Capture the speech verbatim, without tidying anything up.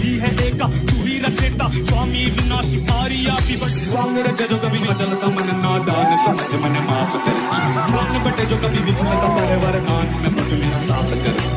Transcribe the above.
ही है एका, तू ही रचेता स्वामी विनाशी पारिया पिबट स्वांग रचे जो कभी नहीं चलता मन नादान समझ मन माफ करती, मान बटे जो कभी विफलता परवर नान में बट मेरा साफ करती।